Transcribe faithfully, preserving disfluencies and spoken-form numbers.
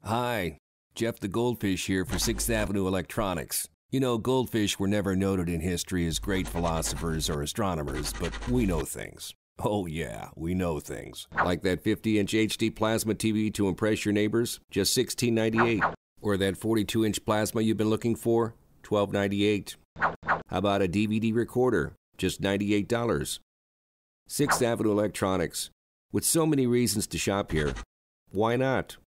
Hi, Jeff the Goldfish here for Sixth Avenue Electronics. You know, goldfish were never noted in history as great philosophers or astronomers, but we know things. Oh yeah, we know things. Like that fifty inch H D plasma T V to impress your neighbors, just sixteen ninety-eight. Or that forty-two inch plasma you've been looking for, twelve ninety-eight. How about a D V D recorder, just ninety-eight dollars. Sixth Avenue Electronics. With so many reasons to shop here, why not?